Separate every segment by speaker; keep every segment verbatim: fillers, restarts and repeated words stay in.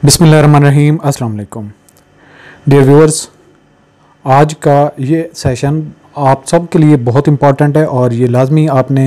Speaker 1: बिस्मिल्लाहिर्रहमानिर्रहीम, अस्सलाम वालेकुम डियर व्यूअर्स। आज का ये सेशन आप सब के लिए बहुत इम्पॉर्टेंट है और ये लाजमी आपने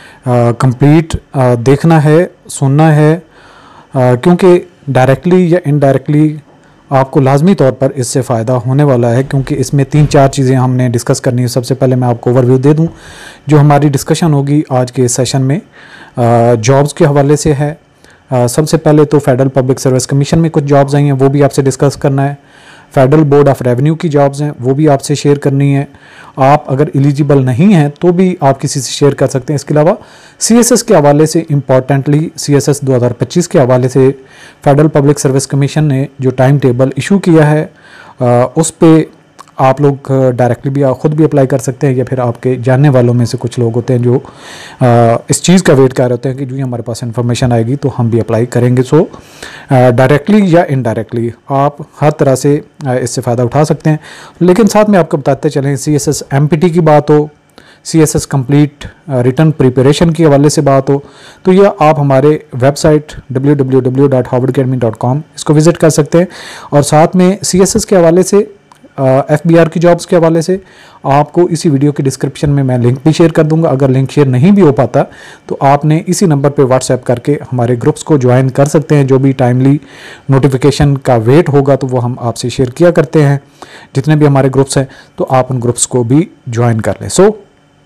Speaker 1: कंप्लीट देखना है, सुनना है, आ, क्योंकि डायरेक्टली या इनडायरेक्टली आपको लाजमी तौर पर इससे फ़ायदा होने वाला है, क्योंकि इसमें तीन चार चीज़ें हमने डिस्कस करनी है। सबसे पहले मैं आपको ओवरव्यू दे दूं जो हमारी डिस्कशन होगी आज के सेशन में जॉब्स के हवाले से है। Uh, सबसे पहले तो फेडरल पब्लिक सर्विस कमीशन में कुछ जॉब्स आई हैं, वो भी आपसे डिस्कस करना है। फेडरल बोर्ड ऑफ रेवेन्यू की जॉब्स हैं, वो भी आपसे शेयर करनी है। आप अगर एलिजिबल नहीं हैं तो भी आप किसी से शेयर कर सकते हैं। इसके अलावा सीएसएस के हवाले से इम्पॉर्टेंटली सीएसएस दो हज़ार पच्चीस के हवाले से फेडरल पब्लिक सर्विस कमीशन ने जो टाइम टेबल इशू किया है आ, उस पर आप लोग डायरेक्टली भी ख़ुद भी अप्लाई कर सकते हैं, या फिर आपके जानने वालों में से कुछ लोग होते हैं जो आ, इस चीज़ का वेट कर रहे होते हैं कि जो ही हमारे पास इन्फॉर्मेशन आएगी तो हम भी अप्लाई करेंगे। सो डायरेक्टली या इनडायरेक्टली आप हर तरह से इससे फ़ायदा उठा सकते हैं। लेकिन साथ में आपको बताते चलें, C S S M P T की बात हो, C S S complete written preparation के हवाले से बात हो, तो यह आप हमारे website W W W dot Harvard academy dot com इसको विज़िट कर सकते हैं। और साथ में सी एस एस के हवाले से एफ बी आर की जॉब्स के हवाले से आपको इसी वीडियो के डिस्क्रिप्शन में मैं लिंक भी शेयर कर दूंगा। अगर लिंक शेयर नहीं भी हो पाता तो आपने इसी नंबर पे व्हाट्सएप करके हमारे ग्रुप्स को ज्वाइन कर सकते हैं। जो भी टाइमली नोटिफिकेशन का वेट होगा तो वो हम आपसे शेयर किया करते हैं, जितने भी हमारे ग्रुप्स हैं, तो आप उन ग्रुप्स को भी ज्वाइन कर लें। सो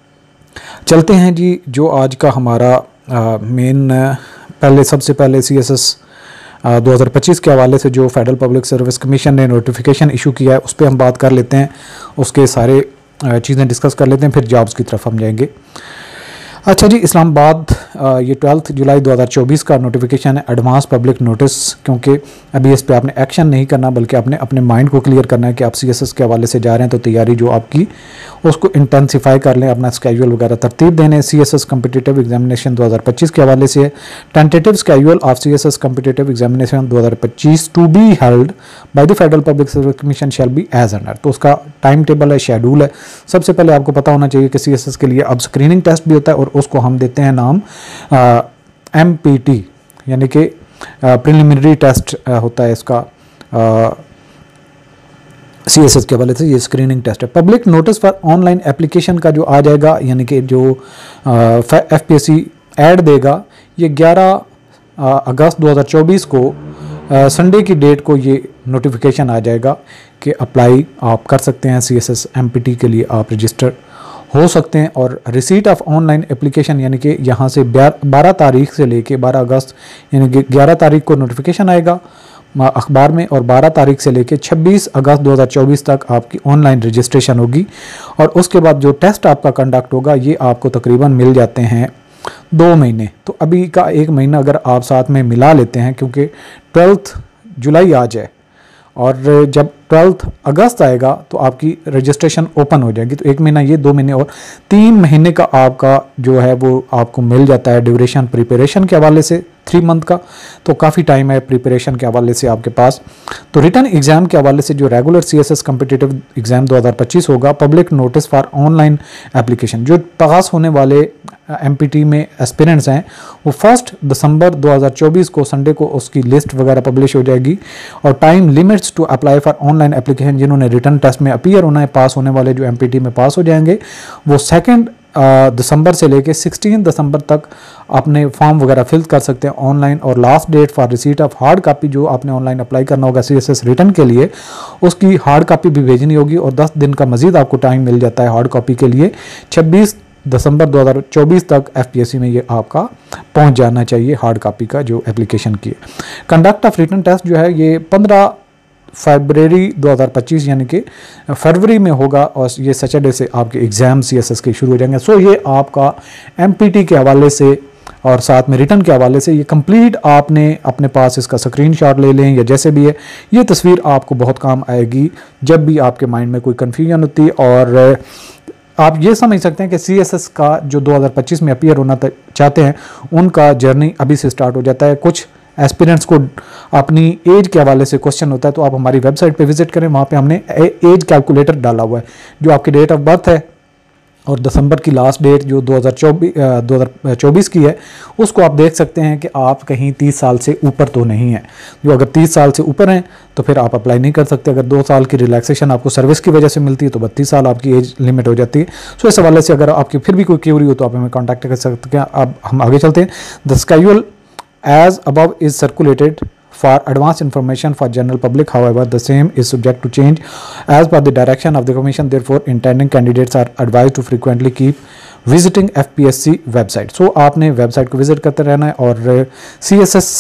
Speaker 1: चलते हैं जी, जो आज का हमारा मेन, पहले सबसे पहले सी एस एस दो हज़ार पच्चीस के हवाले से जो फेडरल पब्लिक सर्विस कमीशन ने नोटिफिकेशन इशू किया है उस पर हम बात कर लेते हैं, उसके सारे चीज़ें डिस्कस कर लेते हैं, फिर जॉब्स की तरफ हम जाएंगे। अच्छा जी, इस्लामाबाद ये ट्वेल्थ जुलाई दो हज़ार चौबीस का नोटिफिकेशन है, एडवांस पब्लिक नोटिस, क्योंकि अभी इस पे आपने एक्शन नहीं करना बल्कि आपने अपने माइंड को क्लियर करना है कि आप सीएसएस के हवाले से जा रहे हैं, तो तैयारी जो आपकी उसको इंटेंसिफाई कर लें, अपना स्केड्यूल वगैरह तरतीब देने। सीएसएस कम्पिटिटिव एग्जामिनेशन दो हज़ार पच्चीस के हवाले से tentative schedule of CSS competitive examination दो हज़ार पच्चीस to be held by the Federal Public Service Commission shall be as under, तो उसका टाइम टेबल है, शेड्यूल है। सबसे पहले आपको पता होना चाहिए कि सीएसएस के लिए अब स्क्रीनिंग टेस्ट भी होता है और उसको हम देते हैं नाम एम पी टी, यानी कि प्रिलिमिनरी टेस्ट होता है इसका सीएसएस के हवाले से, ये स्क्रीनिंग टेस्ट है। Public notice for online application का जो आ जाएगा, यानी कि जो F P S C ad देगा, ये ग्यारह अगस्त दो हज़ार चौबीस को संडे की डेट को ये नोटिफिकेशन आ जाएगा कि अप्लाई आप कर सकते हैं, सीएसएस एमपीटी के लिए आप रजिस्टर हो सकते हैं। और रिसीट ऑफ ऑनलाइन एप्लीकेशन, यानी कि यहाँ से बारह तारीख से लेके बारह अगस्त, यानी कि ग्यारह तारीख को नोटिफिकेशन आएगा अखबार में, और बारह तारीख से लेके छब्बीस अगस्त दो हज़ार चौबीस तक आपकी ऑनलाइन रजिस्ट्रेशन होगी। और उसके बाद जो टेस्ट आपका कंडक्ट होगा ये आपको तकरीबन मिल जाते हैं दो महीने। तो अभी का एक महीना अगर आप साथ में मिला लेते हैं, क्योंकि ट्वेल्थ जुलाई आज है और जब ट्वेल्थ अगस्त आएगा तो आपकी रजिस्ट्रेशन ओपन हो जाएगी, तो एक महीना ये, दो महीने और तीन महीने का आपका जो है वो आपको मिल जाता है ड्यूरेशन प्रिपरेशन के हवाले से, थ्री मंथ का। तो काफ़ी टाइम है प्रिपरेशन के हवाले से आपके पास। तो रिटर्न एग्जाम के हवाले से जो रेगुलर सीएसएस कम्पिटिटिव एग्जाम दो हज़ार पच्चीस होगा, public notice for online application, जो पास होने वाले एमपीटी में एस्पिरेंट्स हैं वो फर्स्ट दिसंबर दो हज़ार चौबीस को संडे को उसकी लिस्ट वगैरह पब्लिश हो जाएगी। और time limits to apply for online application, जिन्होंने रिटर्न टेस्ट में अपीयर होना है, पास होने वाले जो एमपीटी में पास हो जाएंगे, वो सेकेंड दिसंबर से लेके सिक्सटीन दिसंबर तक अपने फॉर्म वगैरह फिल कर सकते हैं ऑनलाइन। और last date for receipt of hard copy, जो आपने ऑनलाइन अप्लाई करना होगा सीएसएस रिटर्न के लिए, उसकी हार्ड कॉपी भी भेजनी होगी और दस दिन का मजीद आपको टाइम मिल जाता है हार्ड कॉपी के लिए। छब्बीस दिसंबर दो हज़ार चौबीस तक एफपीएससी में ये आपका पहुंच जाना चाहिए हार्ड कॉपी का जो एप्लीकेशन की है। कंडक्ट ऑफ रिटर्न टेस्ट जो है ये पंद्रह फरवरी दो हज़ार पच्चीस, यानी कि फरवरी में होगा, और ये सैटरडे से आपके एग्ज़ाम सीएसएस के शुरू हो जाएंगे। सो ये आपका एमपीटी के हवाले से और साथ में रिटर्न के हवाले से ये कंप्लीट आपने अपने पास इसका स्क्रीनशॉट ले लें या जैसे भी है, ये तस्वीर आपको बहुत काम आएगी जब भी आपके माइंड में कोई कन्फ्यूजन होती है। और आप ये समझ सकते हैं कि सीएसएस का जो दो हज़ार पच्चीस में अपीयर होना चाहते हैं उनका जर्नी अभी से स्टार्ट हो जाता है। कुछ एस्पिरेंट्स को अपनी एज के हवाले से क्वेश्चन होता है, तो आप हमारी वेबसाइट पे विजिट करें, वहाँ पे हमने एज कैलकुलेटर डाला हुआ है। जो आपकी डेट ऑफ बर्थ है और दिसंबर की लास्ट डेट जो दो हज़ार चौबीस दो हज़ार चौबीस की है उसको आप देख सकते हैं कि आप कहीं तीस साल से ऊपर तो नहीं है। जो अगर तीस साल से ऊपर हैं तो फिर आप अप्लाई नहीं कर सकते। अगर दो साल की रिलैक्सेशन आपको सर्विस की वजह से मिलती है तो बत्तीस साल आपकी एज लिमिट हो जाती है। सो इस हवाले से अगर आपकी फिर भी कोई क्यूरी हो तो आप हमें कॉन्टैक्ट कर सकते हैं। अब हम आगे चलते हैं। The schedule as above is circulated for advance information for general public. However, the same is subject to change as per the direction of the commission. Therefore, intending candidates are advised to frequently keep visiting F P S C website. So आपने website को visit करते रहना है। और सी S S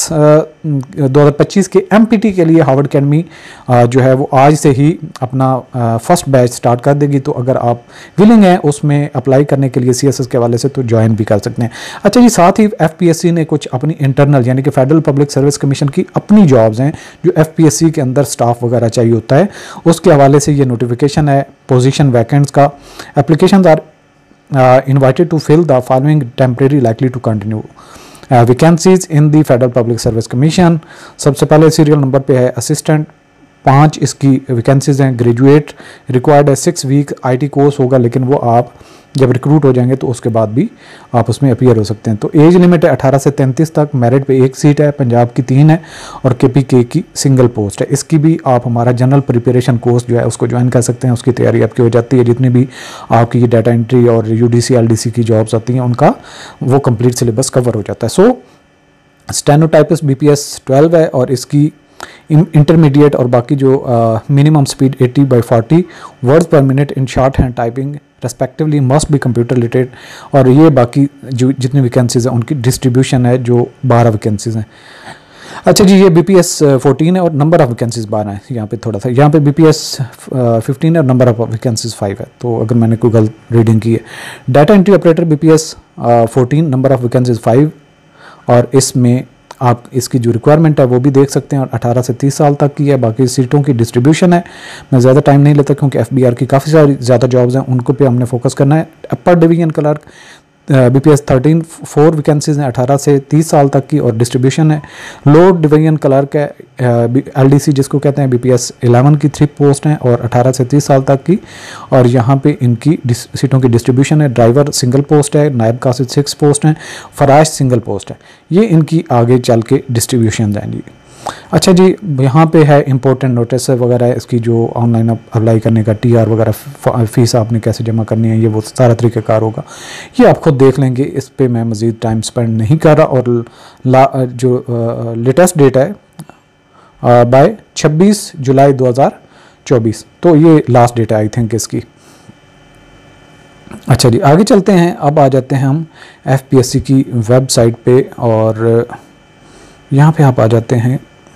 Speaker 1: दो हज़ार पच्चीस के एम पी टी के लिए हार्वर्ड अकेडमी जो है वो आज से ही अपना फर्स्ट बैच स्टार्ट कर देगी। तो अगर आप विलिंग हैं उसमें अप्लाई करने के लिए सी एस एस के हवाले से तो ज्वाइन भी कर सकते हैं। अच्छा जी, साथ ही एफ पी एस सी ने कुछ अपनी इंटरनल यानी कि फेडरल पब्लिक सर्विस कमीशन की अपनी जॉब्स हैं जो एफ पी एस सी के अंदर स्टाफ वगैरह चाहिए होता है, उसके हवाले से ये नोटिफिकेशन है पोजीशन वैकेंट्स का। Applications are Uh, invited to fill the following temporary likely to continue uh, vacancies in the Federal Public Service Commission। सबसे पहले सीरियल नंबर पे है असिस्टेंट, पांच इसकी वैकेंसीज हैं। ग्रेजुएट रिक्वायर्ड है, सिक्स वीक आईटी कोर्स होगा, लेकिन वो आप जब रिक्रूट हो जाएंगे तो उसके बाद भी आप उसमें अपीयर हो सकते हैं। तो एज लिमिट है अठारह से तैंतीस तक। मेरिट पे एक सीट है, पंजाब की तीन है और के पी के की सिंगल पोस्ट है। इसकी भी आप हमारा जनरल प्रिपरेशन कोर्स जो है उसको ज्वाइन कर सकते हैं, उसकी तैयारी आपकी हो जाती है। जितनी भी आपकी डाटा एंट्री और U D C L D C की जॉब्स आती हैं उनका वो कंप्लीट सिलेबस कवर हो जाता है। So stenotypist B P S twelve है और इसकी इंटरमीडिएट और बाकी जो मिनिमम स्पीड अस्सी by forty words per minute in shorthand typing respectively must be computer related. और ये बाकी जो जितनी वैकेंसीज हैं उनकी डिस्ट्रीब्यूशन है जो बारह वैकेंसीज हैं। अच्छा जी, ये बी पी एस फोर्टीन है और नंबर ऑफ वैकेंसीज बारह है। यहाँ पे थोड़ा सा यहाँ पे बी पी एस फिफ्टीन है और नंबर ऑफ वैकेंसीज फाइव है। तो अगर मैंने कोई गलत रीडिंग की है। Data entry operator B P S fourteen, number of vacancies five और इसमें आप इसकी जो रिक्वायरमेंट है वो भी देख सकते हैं और अठारह से तीस साल तक की है। बाकी सीटों की डिस्ट्रीब्यूशन है। मैं ज़्यादा टाइम नहीं लेता क्योंकि एफ बी आर की काफ़ी सारी ज़्यादा जॉब्स हैं, उनको पे हमने फोकस करना है। Upper division clerk B P S thirteen four vacancies हैं अठारह से तीस साल तक की और डिस्ट्रीब्यूशन है। लोअर डिवीजन क्लर्क है एल डी सी जिसको कहते हैं बी पी एस इलेवन की थ्री पोस्ट हैं और अठारह से तीस साल तक की और यहाँ पे इनकी सीटों की डिस्ट्रीब्यूशन है। ड्राइवर सिंगल पोस्ट है, नायब कासिद सिक्स पोस्ट हैं, फराश सिंगल पोस्ट है। ये इनकी आगे चल के डिस्ट्रीब्यूशन हैं जी। अच्छा जी, यहाँ पे है इंपॉर्टेंट नोटिस वगैरह, इसकी जो ऑनलाइन अप्लाई करने का टी आर वगैरह फीस आपने कैसे जमा करनी है ये वो सारा तरीक़ाकार होगा, ये आप खुद देख लेंगे। इस पे मैं मज़ीद टाइम स्पेंड नहीं कर रहा। और ला जो लेटेस्ट डेट है बाय छब्बीस जुलाई दो हज़ार चौबीस, तो ये लास्ट डेट है आई थिंक इसकी। अच्छा जी, आगे चलते हैं। अब आ जाते हैं हम एफ पी एस सी की वेबसाइट पे और यहाँ पे आप आ जाते हैं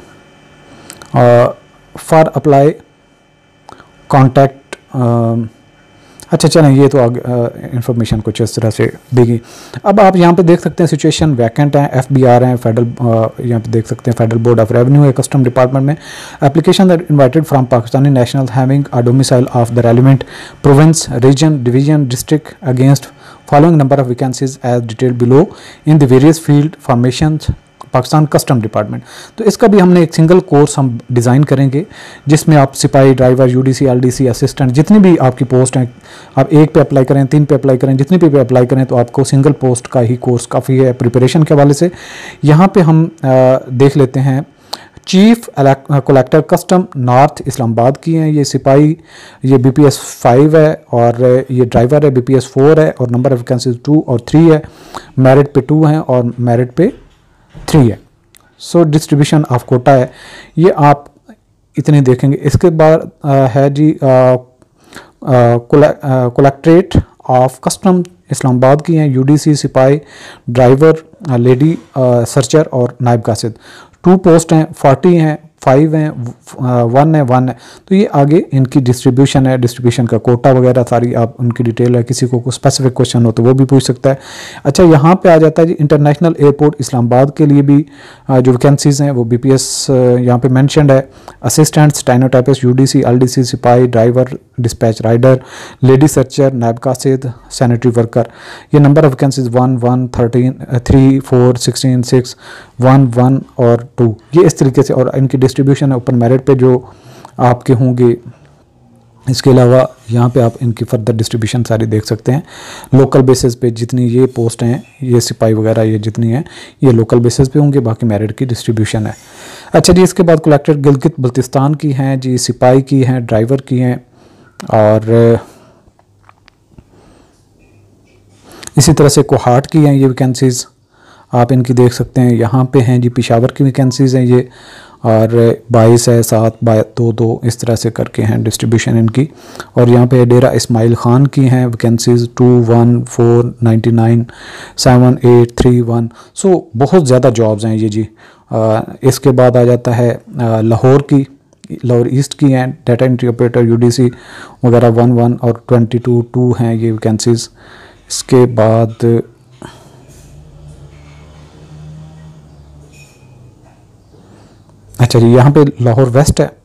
Speaker 1: फॉर अप्लाई कॉन्टैक्ट। अच्छा चलें, ये तो इंफॉर्मेशन कुछ इस तरह से देगी। अब आप यहाँ पे देख सकते हैं सिचुएशन वैकेंट हैं, एफ बी आर हैं, फेडरल यहाँ पे देख सकते हैं फेडरल बोर्ड ऑफ रेवेन्यू है, कस्टम डिपार्टमेंट में। Application that invited from Pakistani national having a domicile of the relevant province region division district against following number of vacancies as detailed below in the various field formations Pakistan custom department. तो इसका भी हमने एक single course हम design करेंगे जिसमें आप सिपाही, ड्राइवर, यूडीसी, एलडीसी, असिस्टेंट जितनी भी आपकी पोस्ट हैं, आप एक पे अप्लाई करें, तीन पे अप्लाई करें, जितनी पे, पे अप्लाई करें तो आपको सिंगल पोस्ट का ही कोर्स काफ़ी है प्रिपरेशन के हवाले से। यहाँ पे हम आ, देख लेते हैं chief collector custom north Islamabad की हैं ये सिपाही, ये बी पी एस फाइव है और ये ड्राइवर है बी पी एस फोर है और नंबर ऑफ वैकेंसीज टू और थ्री है। मेरिट पे टू हैं और मेरिट पे थ्री है। सो डिस्ट्रीब्यूशन ऑफ कोटा है, ये आप इतने देखेंगे। इसके बाद है जी कलेक्ट्रेट ऑफ कस्टम इस्लामाबाद की हैं यूडीसी सिपाही, ड्राइवर, लेडी सर्चर और नायब कासिद। टू पोस्ट हैं, फोर्टी हैं, फाइव हैं, वन है, वन है। तो ये आगे इनकी डिस्ट्रीब्यूशन है, डिस्ट्रीब्यूशन का कोटा वगैरह सारी आप उनकी डिटेल है। किसी को कोई स्पेसिफिक क्वेश्चन हो तो वो भी पूछ सकता है। अच्छा, यहाँ पे आ जाता है जी इंटरनेशनल एयरपोर्ट इस्लामाबाद के लिए भी जो वैकेंसीज हैं वो बी पी एस यहाँ पे मेंशन्ड है। असिस्टेंट, स्टेनोटाइपिस्ट, यूडीसी, एलडीसी, सिपाही, driver, dispatch rider, lady searcher, नायब कासिद, सैनिटरी वर्कर। ये number of vacancies one one thirteen three four sixteen six one one और टू, ये इस तरीके से। और इनकी डिस्ट्रीब्यूशन है ऊपर मेरिट पे जो आपके होंगे इसके अलावा यहाँ पे आप इनकी फर्दर डिस्ट्रीब्यूशन सारी देख सकते हैं। लोकल बेसिस पे जितनी ये पोस्ट हैं, ये सिपाही वगैरह ये जितनी हैं, ये लोकल बेसिस पे होंगे, बाकी मेरिट की डिस्ट्रीब्यूशन है। अच्छा जी, इसके बाद कलेक्टर गिलगित बल्तिस्तान की हैं जी, सिपाही की हैं, ड्राइवर की हैं, और इसी तरह से कोहाट की हैं ये वैकेंसीज़, आप इनकी देख सकते हैं। यहाँ पे हैं जी पिशावर की वैकेंसीज़ हैं ये, और बाईस है, सात बाई दो दो इस तरह से करके हैं डिस्ट्रीब्यूशन इनकी। और यहाँ पे डेरा इस्माइल ख़ान की हैं vacancies two one four ninety nine seven eight three one. So बहुत ज़्यादा जॉब्स हैं ये जी। आ, इसके बाद आ जाता है आ, लाहौर की, लाहौर ईस्ट की हैं, डाटा एंट्री ऑपरेटर यूडीसी वगैरह वन वन और ट्वेंटी टू टू हैं ये वैकेंसीज़। इसके बाद अच्छा जी, यहाँ पे लाहौर वेस्ट है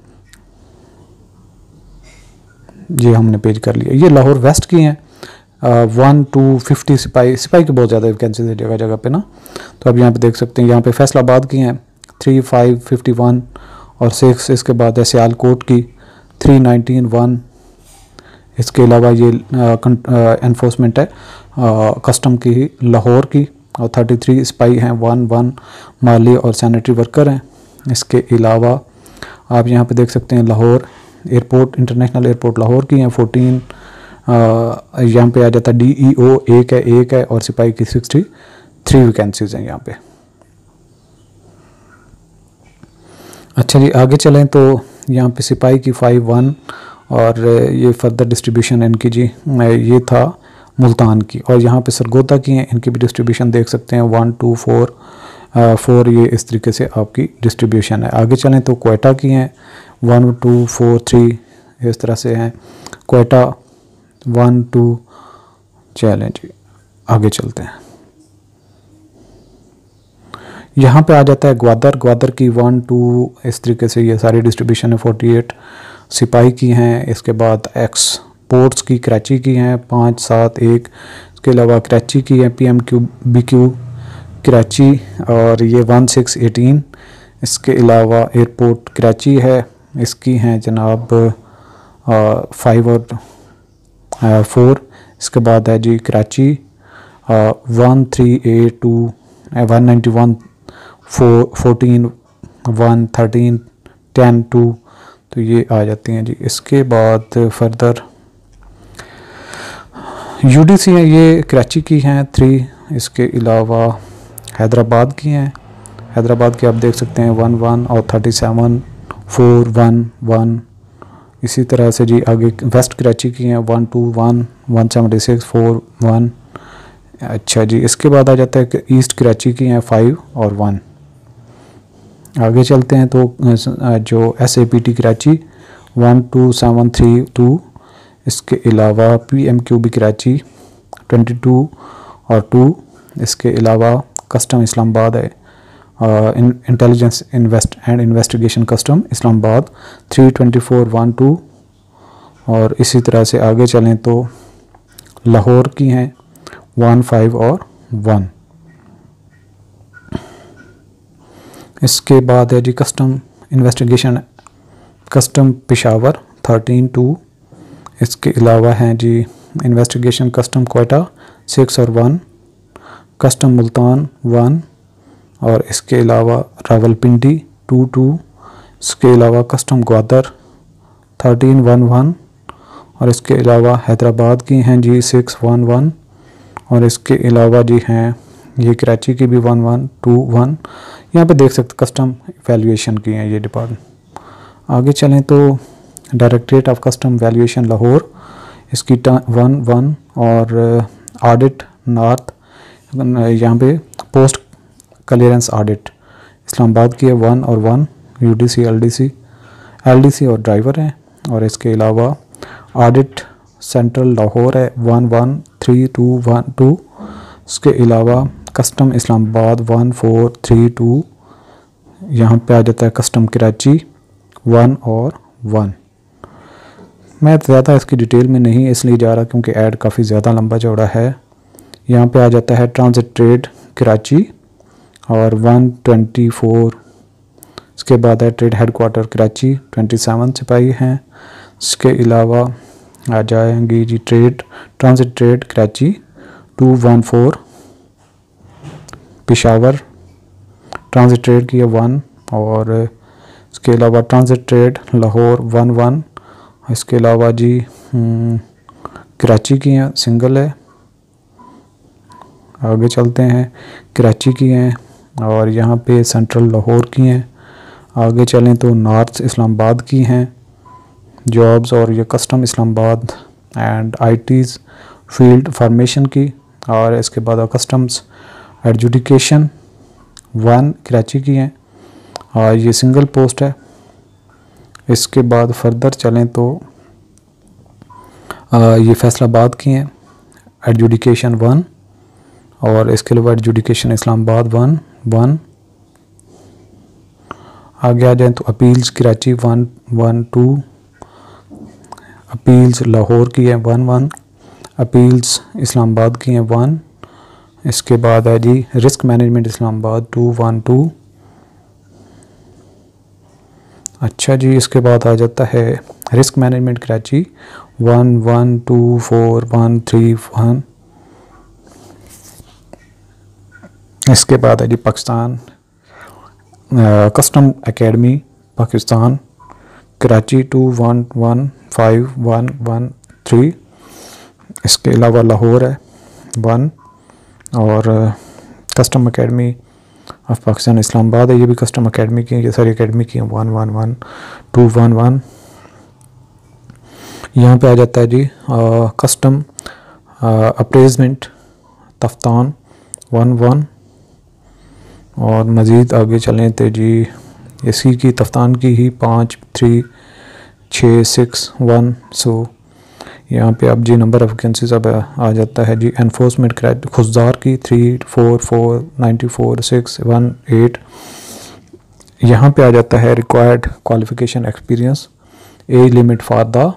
Speaker 1: जी, हमने पेज कर लिया। ये लाहौर वेस्ट की हैं, वन टू फिफ्टी सिपाही सिपाही की बहुत ज़्यादा वैकेंसी है जगह जगह पे ना, तो अब यहाँ पे देख सकते हैं। यहाँ पे फैसलाबाद की हैं थ्री फाइव फिफ्टी वन और सिक्स। इसके बाद है सियालकोट की थ्री नाइनटीन वन। इसके अलावा ये एनफोर्समेंट है कस्टम की ही लाहौर की, और थर्टी थ्री सिपाही हैं, वन वन माली और सैनिटरी वर्कर हैं। इसके अलावा आप यहाँ पे देख सकते हैं Lahore airport, international airport Lahore की हैं फोर्टीन। यहाँ पे आ जाता है डी ई ओ एक है एक है और सिपाही की सिक्सटी थ्री वैकेंसीज हैं यहाँ पे। अच्छा जी, आगे चलें तो यहाँ पे सिपाही की फाइव वन, और ये फर्दर डिस्ट्रीब्यूशन इनकी जी, ये था मुल्तान की। और यहाँ पे सरगोदा की हैं, इनकी भी डिस्ट्रीब्यूशन देख सकते हैं वन टू फोर फोर, ये इस तरीके से आपकी डिस्ट्रीब्यूशन है। आगे चलें तो क्वेटा की हैं वन टू फोर थ्री, इस तरह से हैं क्वेटा वन टू। चलें जी, आगे चलते हैं। यहाँ पे आ जाता है ग्वादर, ग्वादर की वन टू, इस तरीके से ये सारी डिस्ट्रीब्यूशन है। फोर्टी एट सिपाही की हैं। इसके बाद एक्सपोर्ट्स की कराची की हैं पाँच सात एक। इसके अलावा कराची की है P M Q B Q Karachi, और ये वन सिक्स एटीन। इसके अलावा एयरपोर्ट कराची है, इसकी हैं जनाब फाइव और फोर। इसके बाद है जी Karachi one three eight two one ninety one four fourteen one thirteen ten two, तो ये आ जाती हैं जी। इसके बाद फर्दर यूडीसी हैं, ये कराची की हैं थ्री। इसके अलावा हैदराबाद की हैं, हैदराबाद की आप देख सकते हैं वन वन और thirty seven four one one. इसी तरह से जी आगे वेस्ट कराची की हैं one two one one seventy six four one. अच्छा जी, इसके बाद आ जाता है कि ईस्ट कराची की हैं फाइव और वन। आगे चलते हैं तो जो S A P T Karachi one two seven three two. इसके अलावा P M Q B Karachi twenty two और टू। इसके अलावा कस्टम इस्लामाबाद है, intelligence invest and investigation custom Islamabad three twenty four one two. और इसी तरह से आगे चलें तो लाहौर की हैं वन फाइव और वन। इसके बाद है जी custom investigation custom Peshawar thirteen two. इसके अलावा हैं जी इन्वेस्टिगेशन कस्टम क्वेटा सिक्स और वन, कस्टम मुल्तान वन, और इसके अलावा रावलपिंडी टू टू। इसके अलावा custom Gwadar thirteen one one, और इसके अलावा हैदराबाद की हैं जी सिक्स वन वन, और इसके अलावा जी हैं ये कराची की भी वन वन टू वन। यहाँ पे देख सकते कस्टम वैल्यूएशन की हैं ये डिपार्टमेंट। आगे चलें तो directorate of custom valuation Lahore, इसकी वन वन, और ऑडिट नॉर्थ यहाँ पे पोस्ट क्लियरेंस ऑडिट इस्लामाबाद की है वन और वन। यूडीसी एलडीसी एलडीसी और ड्राइवर हैं। और इसके अलावा ऑडिट सेंट्रल लाहौर है one one three two one two. इसके अलावा custom Islamabad one four three two. यहाँ पे आ जाता है कस्टम कराची वन और वन। मैं ज़्यादा इसकी डिटेल में नहीं इसलिए जा रहा क्योंकि ऐड काफ़ी ज़्यादा लंबा चौड़ा है। यहाँ पे आ जाता है ट्रांजिट ट्रेड कराची और वन ट्वेंटी फोर। इसके बाद है trade headquarter Karachi twenty seven सिपाही हैं। इसके अलावा आ जाएंगी जी trade, transit trade Karachi two one four, Peshawar transit trade की है वन, और इसके अलावा transit trade Lahore one one. इसके अलावा जी कराची की हैं, सिंगल है। आगे चलते हैं, कराची की हैं और यहाँ पे सेंट्रल लाहौर की हैं। आगे चलें तो नॉर्थ इस्लामाबाद की हैं जॉब्स, और ये custom Islamabad and its field formation की। और इसके बाद कस्टम्स एडजुडिकेशन वन कराची की हैं और ये सिंगल पोस्ट है। इसके बाद फर्दर चलें तो आ, ये फैसलाबाद की हैं एडजुडिकेशन वन, और इसके अलावा एडजुडिकेशन इस्लामाबाद वन वन। आगे आ जाएं तो appeals Karachi one one two, appeals Lahore की है वन वन, अपील्स इस्लामाबाद की हैं वन। इसके बाद है जी risk management Islamabad two one two. अच्छा जी, इसके बाद आ जाता है risk management Karachi one one two four one three one. इसके बाद है जी Pakistan custom academy Pakistan Karachi two one one five one one three. इसके अलावा लाहौर है वन, और custom academy of Pakistan Islamabad है, ये भी कस्टम एकेडमी की, ये सारी एकेडमी की हैं one one one two one one. यहाँ पे आ जाता है जी आ, custom appraisement Taftan one one. और मज़ीद आगे चलें तो जी इसी की तफ्तान की ही पाँच थ्री छः सिक्स वन। सो यहाँ पे अब जी नंबर ऑफ वैकेंसीज अब आ जाता है जी एनफोर्समेंट खुजदार की three four four ninety four six one eight. यहाँ पे आ जाता है required qualification experience, age limit for the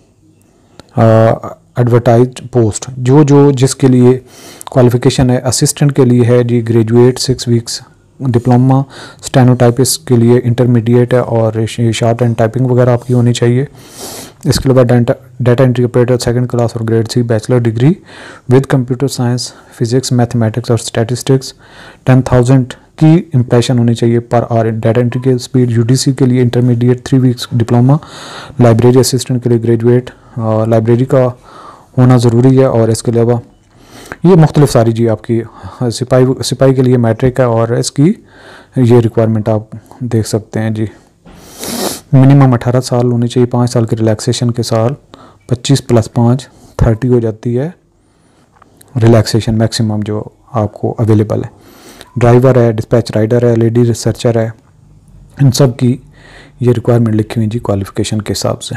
Speaker 1: advertised post. जो जो जिसके लिए क्वालिफिकेशन है, असिस्टेंट के लिए है जी graduate six weeks diploma, stenotypist के लिए इंटरमीडिएट है और शार्ट एंड टाइपिंग वगैरह आपकी होनी चाहिए। इसके अलावा data entry operator second class और grade C bachelor degree with computer science, physics, mathematics और स्टैटिस्टिक्स। टेन थाउजेंड की इम्प्रेशन होनी चाहिए पर आवर। डाटा एंट्री के स्पीड, यूडीसी के लिए intermediate three weeks diploma, library assistant के लिए ग्रेजुएट लाइब्रेरी का होना ज़रूरी है। और इसके अलावा ये मुख्तलिफ सारी जी आपकी सिपाही सिपाही के लिए मैट्रिक है, और इसकी ये रिक्वायरमेंट आप देख सकते हैं जी। मिनिमम अठारह साल होनी चाहिए, पाँच साल के रिलैक्सेशन के साल, पच्चीस प्लस पाँच थर्टी हो जाती है रिलैक्सेशन मैक्सिमम जो आपको अवेलेबल है। ड्राइवर है, डिस्पैच राइडर है, लेडी रिसर्चर है, इन सब की ये रिक्वायरमेंट लिखी हुई जी क्वालिफ़िकेशन के हिसाब से।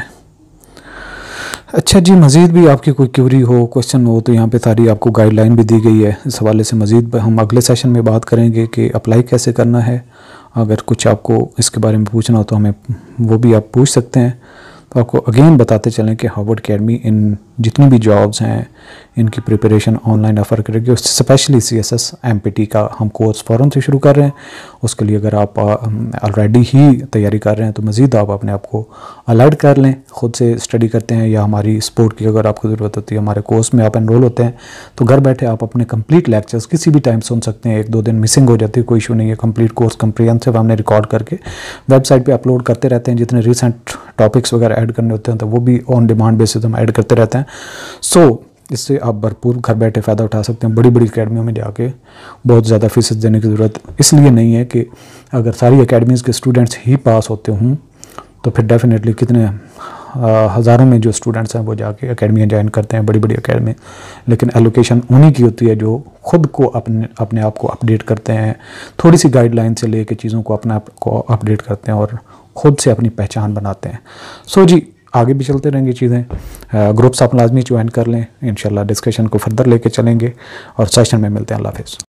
Speaker 1: अच्छा जी, मज़ीद भी आपकी कोई क्यूरी हो, क्वेश्चन हो तो यहाँ पे सारी आपको गाइडलाइन भी दी गई है। इस हवाले से मज़ीद हम अगले सेशन में बात करेंगे कि अप्लाई कैसे करना है। अगर कुछ आपको इसके बारे में पूछना हो तो हमें वो भी आप पूछ सकते हैं। तो आपको अगेन बताते चलें कि हार्वर्ड अकेडमी इन जितनी भी जॉब्स हैं इनकी प्रिपरेशन ऑनलाइन ऑफ़र करेगी। उससे specially C S S M P T का हम कोर्स फ़ौरन से शुरू कर रहे हैं। उसके लिए अगर आप ऑलरेडी ही तैयारी कर रहे हैं तो मज़ीद आप अपने आप को अलर्ट कर लें, ख़ुद से स्टडी करते हैं या हमारी सपोर्ट की अगर आपको ज़रूरत होती है, हमारे कोर्स में आप एनरोल होते हैं तो घर बैठे आप अपने कंप्लीट लेक्चर्स किसी भी टाइम सुन सकते हैं। एक दो दिन मिसिंग हो जाती है, कोई इशू नहीं है। कंप्लीट कोर्स कंप्रिहेंसिव हमने रिकॉर्ड करके वेबसाइट पर अपलोड करते रहते हैं। जितने रिसेंट टॉपिक्स वगैरह ऐड करने होते हैं तो वो भी ऑन डिमांड बेसिस हम ऐड करते रहते हैं। सो so, इससे आप भरपूर घर बैठे फ़ायदा उठा सकते हैं। बड़ी बड़ी अकेडमियों में जाके बहुत ज़्यादा फीस देने की ज़रूरत इसलिए नहीं है कि अगर सारी एकेडमीज़ के स्टूडेंट्स ही पास होते हों तो फिर डेफिनेटली कितने हज़ारों में जो स्टूडेंट्स हैं वो जाके एकेडमियाँ ज्वाइन करते हैं, बड़ी बड़ी एकेडमी। लेकिन एलोकेशन उन्हीं की होती है जो खुद को अपने अपने आप को अपडेट करते हैं, थोड़ी सी गाइडलाइन से लेके चीज़ों को अपने आप को अपडेट करते हैं और ख़ुद से अपनी पहचान बनाते हैं। सो जी, आगे भी चलते रहेंगी चीज़ें। ग्रुप्स आप लाजमी ज्वाइन कर लें, इंशाल्लाह डिस्कशन को फर्दर लेके चलेंगे और सेशन में मिलते हैं। अल्लाह हाफ़िज़।